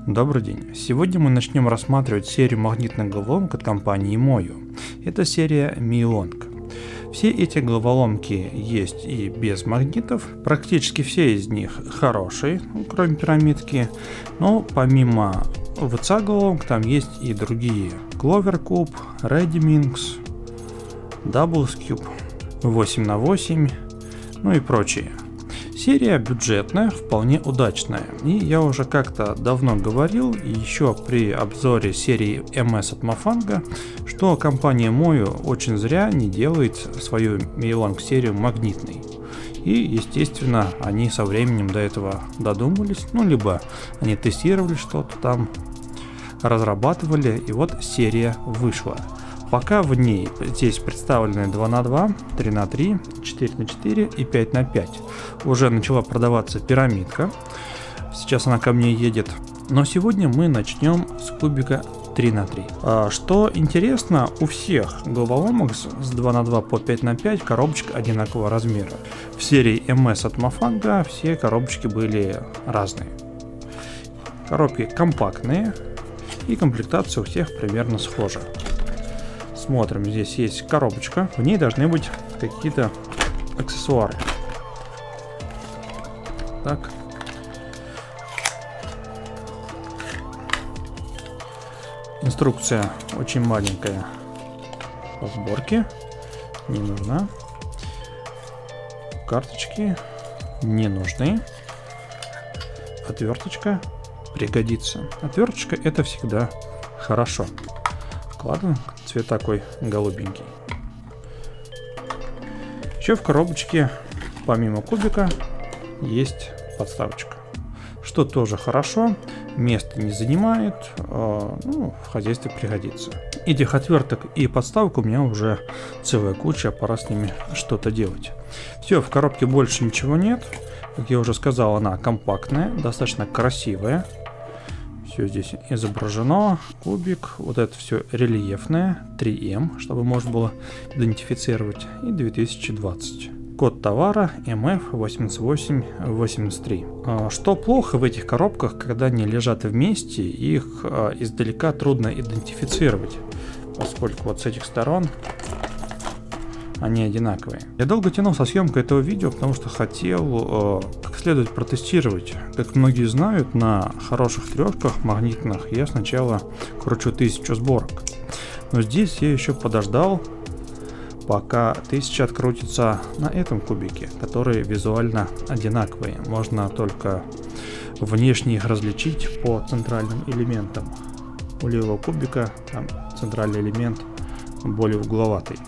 Добрый день. Сегодня мы начнем рассматривать серию магнитных головоломок от компании Moyu. Это серия Miyolong. Все эти головоломки есть и без магнитов. Практически все из них хорошие, кроме пирамидки. Но помимо ВЦ головоломок там есть и другие. Clover Cube, Ready Minx, Doubles Cube, 8×8, ну и прочие. Серия бюджетная, вполне удачная. И я уже как-то давно говорил, еще при обзоре серии MS от Mofang, что компания Moyu очень зря не делает свою Miyolong серию магнитной. И, естественно, они со временем до этого додумались, ну, либо они тестировали что-то там, разрабатывали, и вот серия вышла. Пока в ней здесь представлены 2×2, 3×3, 4×4 и 5×5. Уже начала продаваться пирамидка. Сейчас она ко мне едет. Но сегодня мы начнем с кубика 3×3. Что интересно, у всех головоломок с 2×2 по 5×5 коробочка одинакового размера. В серии MS от Mofang все коробочки были разные. Коробки компактные и комплектация у всех примерно схожа. Смотрим, здесь есть коробочка, в ней должны быть какие-то аксессуары. Так. Инструкция очень маленькая по сборке, не нужна. Карточки не нужны. Отверточка пригодится. Отверточка — это всегда хорошо. Ладно, цвет такой голубенький. Еще в коробочке, помимо кубика, есть подставочка. Что тоже хорошо, место не занимает, ну, в хозяйстве пригодится. Этих отверток и подставок у меня уже целая куча, пора с ними что-то делать. Все, в коробке больше ничего нет. Как я уже сказал, она компактная, достаточно красивая. Все здесь изображено, кубик, вот это все рельефное, 3М, чтобы можно было идентифицировать, и 2020. Код товара MF8883. Что плохо в этих коробках, когда они лежат вместе, их издалека трудно идентифицировать, поскольку вот с этих сторон они одинаковые. Я долго тянул со съемкой этого видео, потому что хотел как следует протестировать. Как многие знают, на хороших трешках магнитных я сначала кручу 1000 сборок. Но здесь я еще подождал, пока 1000 открутится на этом кубике, которые визуально одинаковые. Можно только внешне их различить по центральным элементам. У левого кубика там центральный элемент более угловатый.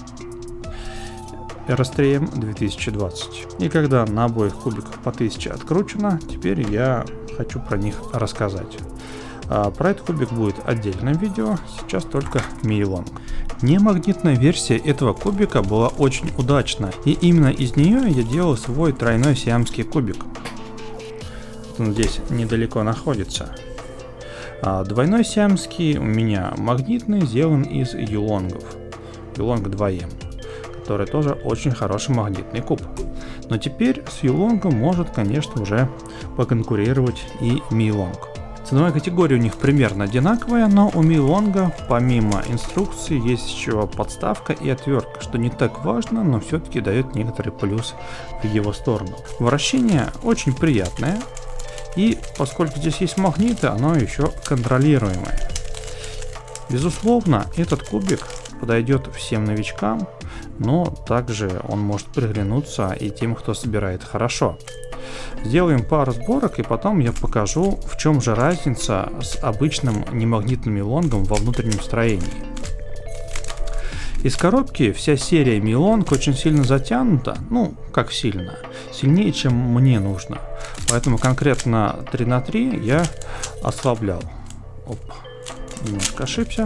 RS3M 2020. И когда на обоих кубиках по 1000 откручено, теперь я хочу про них рассказать. Про этот кубик будет отдельное видео, сейчас только Miyolong. Немагнитная версия этого кубика была очень удачна, и именно из нее я делал свой тройной сиамский кубик. Он здесь недалеко находится. Двойной сиамский у меня магнитный, сделан из Yulong'ов. Yulong 2M. Который тоже очень хороший магнитный куб. Но теперь с Yulong может, конечно, уже поконкурировать и Miyolong. Ценовая категория у них примерно одинаковая, но у Miyolong помимо инструкции есть еще подставка и отвертка, что не так важно, но все-таки дает некоторый плюс в его сторону. Вращение очень приятное, и поскольку здесь есть магниты, оно еще контролируемое. Безусловно, этот кубик подойдет всем новичкам, но также он может приглянуться и тем, кто собирает хорошо. Сделаем пару сборок, и потом я покажу, в чем же разница с обычным немагнитным Miyolong во внутреннем строении. Из коробки вся серия Miyolong очень сильно затянута, ну, как сильно, сильнее, чем мне нужно. Поэтому конкретно 3×3 я ослаблял. Оп, немножко ошибся.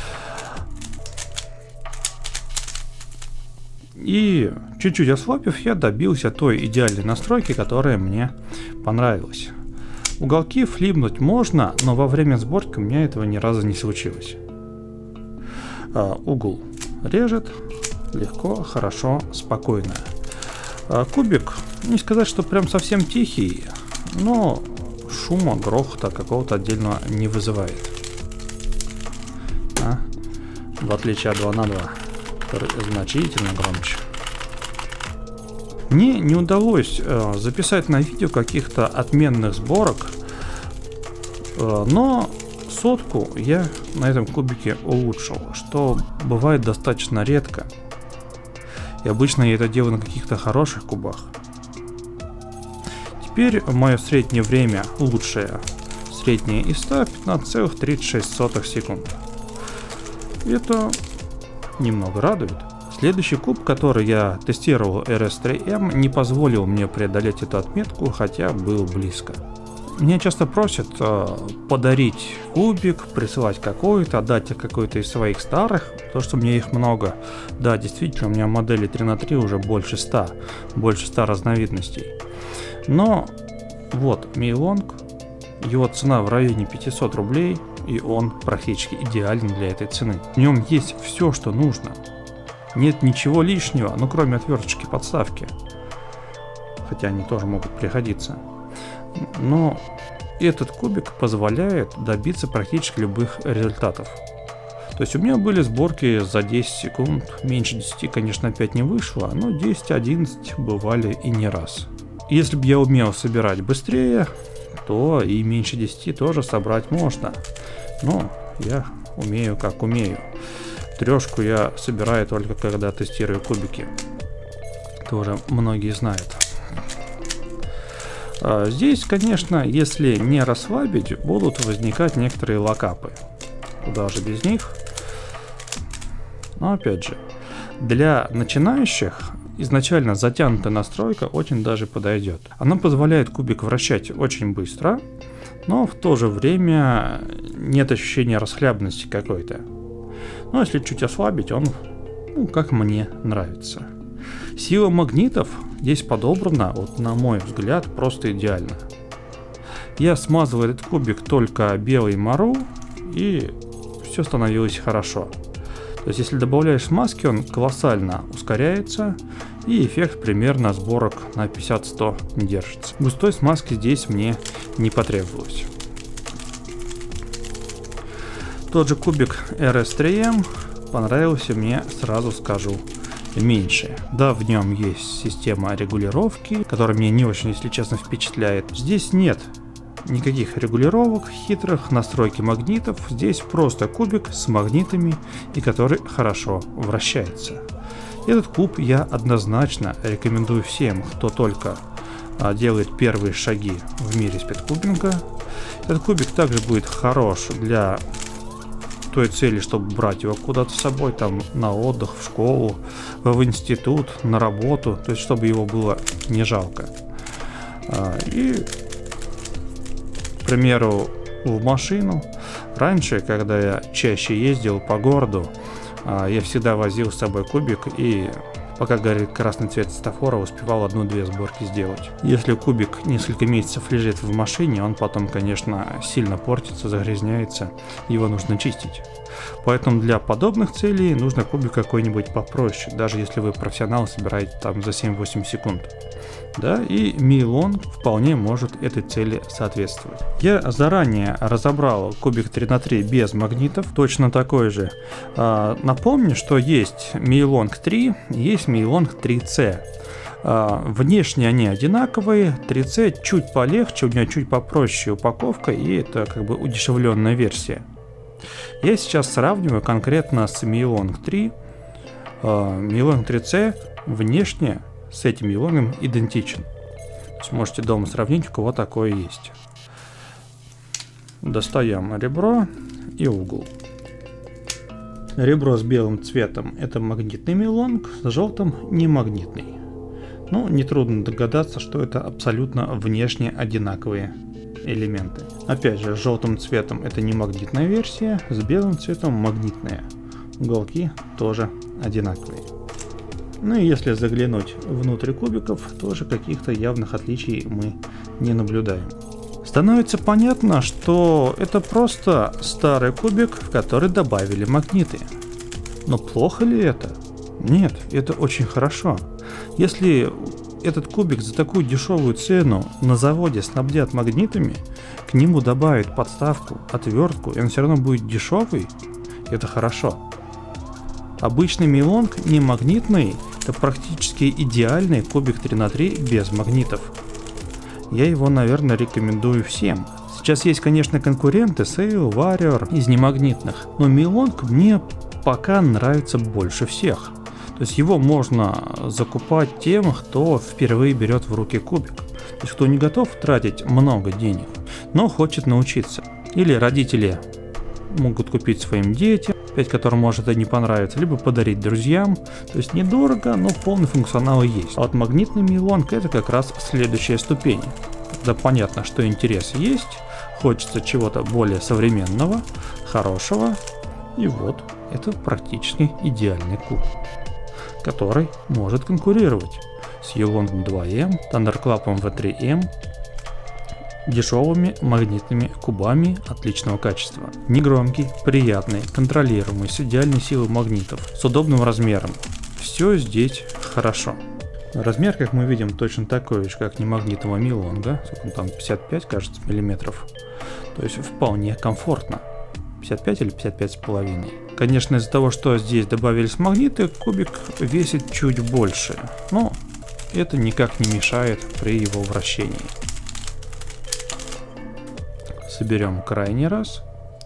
И чуть-чуть ослабив, я добился той идеальной настройки, которая мне понравилась. Уголки флипнуть можно, но во время сборки у меня этого ни разу не случилось. Угол режет легко, хорошо, спокойно. Кубик, не сказать, что прям совсем тихий, но шума, грохота какого-то отдельного не вызывает. В отличие от 2 на 2, который значительно громче. Мне не удалось записать на видео каких-то отменных сборок, но сотку я на этом кубике улучшил, что бывает достаточно редко. И обычно я это делаю на каких-то хороших кубах. Теперь мое среднее время лучшее. Среднее из 100 15,36 секунд. Это немного радует. Следующий куб, который я тестировал, RS3M, не позволил мне преодолеть эту отметку, хотя был близко. Меня часто просят подарить кубик, присылать какой-то, отдать какой-то из своих старых, потому что у меня их много. Да, действительно, у меня модели 3 на 3 уже больше 100 разновидностей. Но вот Мейлонг, его цена в районе 500 рублей, и он практически идеален для этой цены. В нем есть все, что нужно. Нет ничего лишнего, ну кроме отверточки подставки. Хотя они тоже могут пригодиться. Но этот кубик позволяет добиться практически любых результатов. То есть у меня были сборки за 10 секунд. Меньше 10, конечно, опять не вышло, но 10-11 бывали и не раз. Если бы я умел собирать быстрее, то и меньше 10 тоже собрать можно. Но я умею как умею. Трешку я собираю только когда тестирую кубики. Тоже многие знают. Здесь, конечно, если не расслабить, будут возникать некоторые локапы. Куда же без них? Но опять же, для начинающих изначально затянутая настройка очень даже подойдет. Она позволяет кубик вращать очень быстро, но в то же время нет ощущения расхлябанности какой-то. Но если чуть ослабить, он, как мне нравится. Сила магнитов здесь подобрана, вот на мой взгляд, просто идеально. Я смазывал этот кубик только белой мару, и все становилось хорошо. То есть если добавляешь смазки, он колоссально ускоряется, и эффект примерно сборок на 50-100 держится. Густой смазки здесь мне не потребовалось. Тот же кубик RS3M понравился мне, сразу скажу, меньше. Да, в нем есть система регулировки, которая меня не очень, если честно, впечатляет. Здесь нет никаких регулировок хитрых, настройки магнитов. Здесь просто кубик с магнитами, и который хорошо вращается. Этот куб я однозначно рекомендую всем, кто только делает первые шаги в мире спидкубинга. Этот кубик также будет хорош для той цели, чтобы брать его куда-то с собой, там на отдых, в школу, в институт, на работу, то есть чтобы его было не жалко. И, к примеру, в машину. Раньше, когда я чаще ездил по городу, я всегда возил с собой кубик и, пока горит красный цвет светофора, успевал 1-2 сборки сделать. Если кубик несколько месяцев лежит в машине, он потом, конечно, сильно портится, загрязняется, его нужно чистить. Поэтому для подобных целей нужно кубик какой-нибудь попроще, даже если вы профессионал, собираете там за 7-8 секунд. Да, и Мейлонг вполне может этой цели соответствовать. Я заранее разобрал кубик 3 на 3 без магнитов, точно такой же. Напомню, что есть Мейлонг 3, есть Мейлонг 3C. Внешне они одинаковые, 3C чуть полегче, у него чуть попроще упаковка, и это как бы удешевленная версия. Я сейчас сравниваю конкретно с Мейлонг 3. Мейлонг 3C внешне с этим Мейлонгом идентичен. Сможете дома сравнить, у кого такое есть. Достаем ребро и угол. Ребро с белым цветом — это магнитный Мейлонг, с желтым — не магнитный. Ну, нетрудно догадаться, что это абсолютно внешне одинаковые элементы. Опять же, с желтым цветом это не магнитная версия, с белым цветом магнитная. Уголки тоже одинаковые. Ну и если заглянуть внутрь кубиков, тоже каких-то явных отличий мы не наблюдаем. Становится понятно, что это просто старый кубик, в который добавили магниты. Но плохо ли это? Нет, это очень хорошо. Если этот кубик за такую дешевую цену на заводе снабдят магнитами, к нему добавят подставку, отвертку, и он все равно будет дешевый, это хорошо. Обычный Милонг не магнитный, это практически идеальный кубик 3х3 без магнитов. Я его, наверное, рекомендую всем. Сейчас есть, конечно, конкуренты, Sail, Warrior из немагнитных, но Милонг мне пока нравится больше всех. То есть его можно закупать тем, кто впервые берет в руки кубик. То есть кто не готов тратить много денег, но хочет научиться. Или родители могут купить своим детям, опять которым может и не понравится, либо подарить друзьям. То есть недорого, но полный функционал есть. А вот магнитный Милонг это как раз следующая ступень. Когда понятно, что интерес есть, хочется чего-то более современного, хорошего. И вот, это практически идеальный куб, который может конкурировать с Yulong 2M, Thunderclap V3M, дешевыми магнитными кубами отличного качества. Негромкий, приятный, контролируемый, с идеальной силой магнитов, с удобным размером. Все здесь хорошо. Размер, как мы видим, точно такой же, как немагнитного Милонга. Там 55, кажется, миллиметров. То есть вполне комфортно. 55 или 55,5. Конечно, из-за того, что здесь добавились магниты, кубик весит чуть больше. Но это никак не мешает при его вращении. Соберем крайний раз.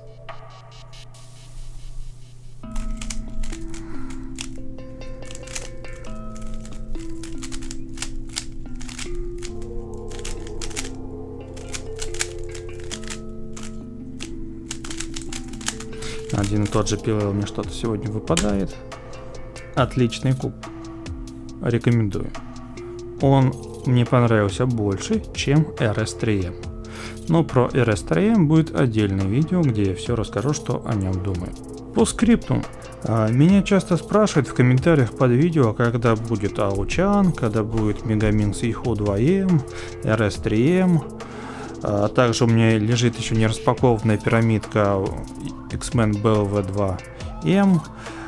Один и тот же PLL мне что-то сегодня выпадает. Отличный куб. Рекомендую. Он мне понравился больше, чем RS3M. Но про RS3M будет отдельное видео, где я все расскажу, что о нем думаю. По скрипту. Меня часто спрашивают в комментариях под видео, когда будет Aochan, когда будет Megaminx Yihu 2M, RS3M. А также у меня лежит еще не распакованная пирамидка X-Men BLV2M.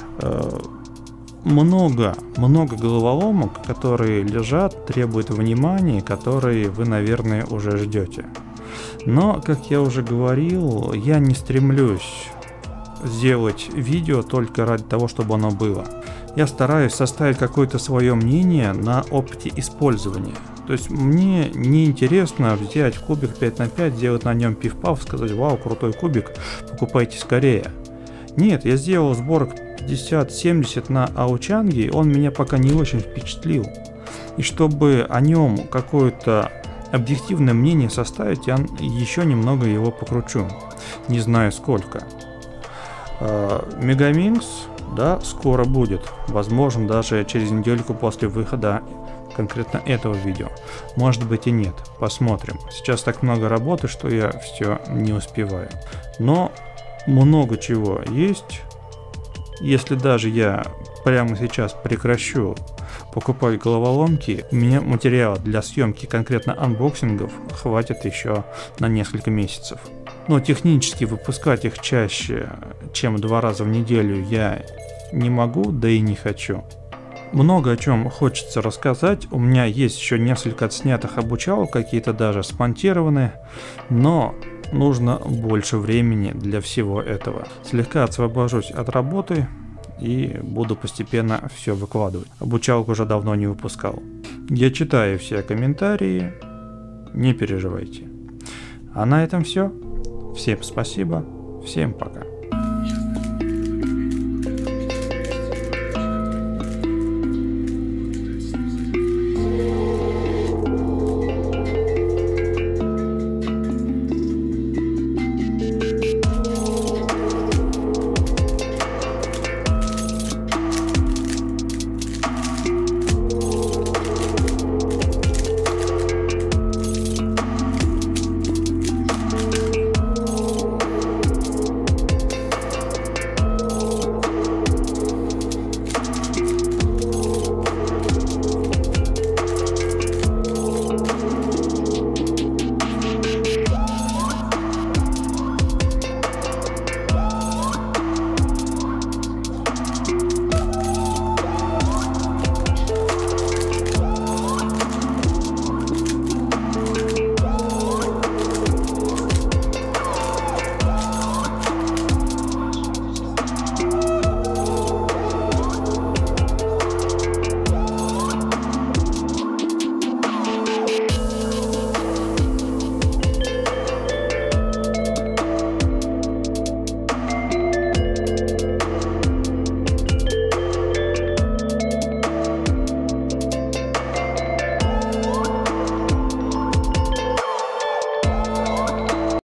Много головоломок, которые лежат, требуют внимания, которые вы, наверное, уже ждете. Но, как я уже говорил, я не стремлюсь сделать видео только ради того, чтобы оно было. Я стараюсь составить какое-то свое мнение на опыте использования. То есть мне не интересно взять кубик 5х5, сделать на нем пиф-паф, сказать: вау, крутой кубик, покупайте скорее. Нет, я сделал сборок 50-70 на Аучанге, он меня пока не очень впечатлил. И чтобы о нем какое-то объективное мнение составить, я еще немного его покручу. Не знаю сколько. Megaminx, да, скоро будет. Возможно, даже через недельку после выхода конкретно этого видео. Может быть и нет. Посмотрим. Сейчас так много работы, что я все не успеваю. Но много чего есть. Если даже я прямо сейчас прекращу покупать головоломки, у меня материала для съемки конкретно анбоксингов хватит еще на несколько месяцев. Но технически выпускать их чаще, чем 2 раза в неделю, я не могу, да и не хочу. Много о чем хочется рассказать. У меня есть еще несколько отснятых обучалок, какие-то даже смонтированные, но нужно больше времени для всего этого. Слегка освобожусь от работы и буду постепенно все выкладывать. Обучалку уже давно не выпускал. Я читаю все комментарии, не переживайте. А на этом все. Всем спасибо, всем пока.